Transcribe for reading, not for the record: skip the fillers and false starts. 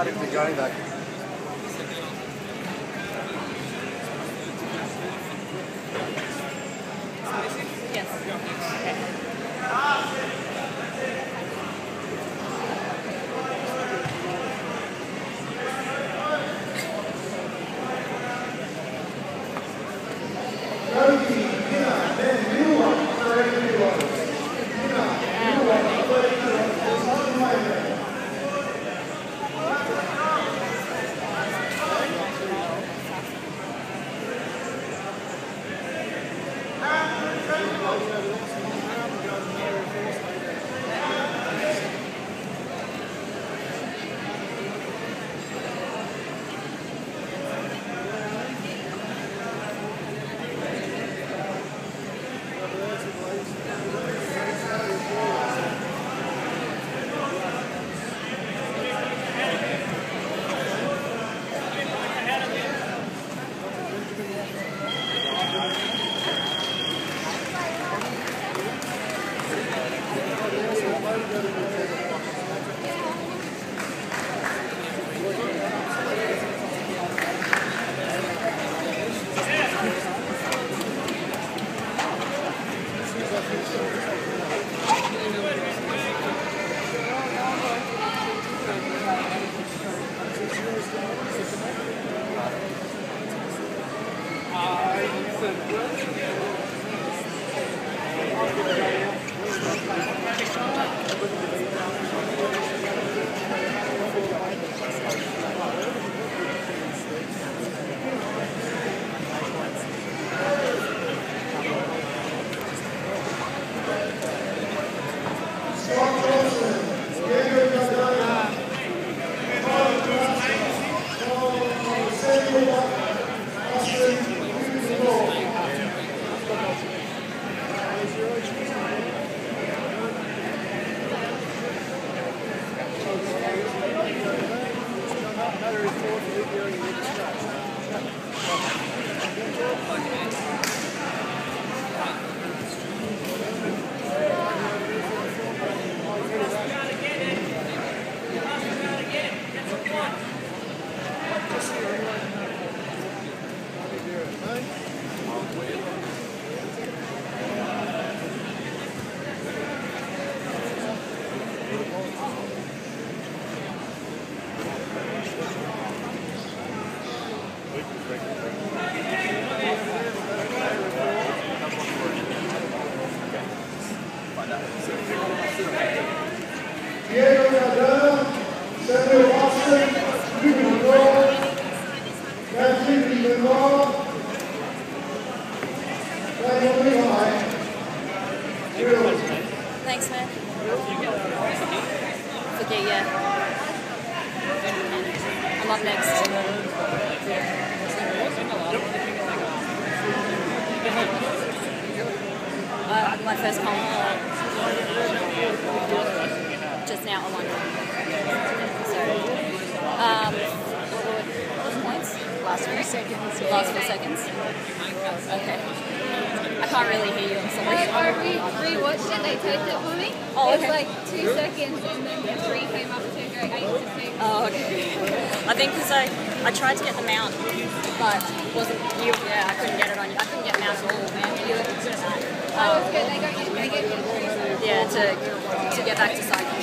added the Johnny back. Yes. Okay. Thanks, man. Okay, yeah. I'm up next. My first comp. Just now on one. So, what points? Last 4 seconds. Last 4 seconds. Okay. I can't really hear you. I'm sorry. I re-watched it. They taped it for me. Oh, okay. It was like 2 seconds, and then the 3 came up to go 8 to 6. Oh, okay. I think because I tried to get the mount, but wasn't you? Yeah, I couldn't get it on you. I couldn't get mount at all. Man, you were good at that. Oh, it's good. They get you. Yeah, to get back to cycling.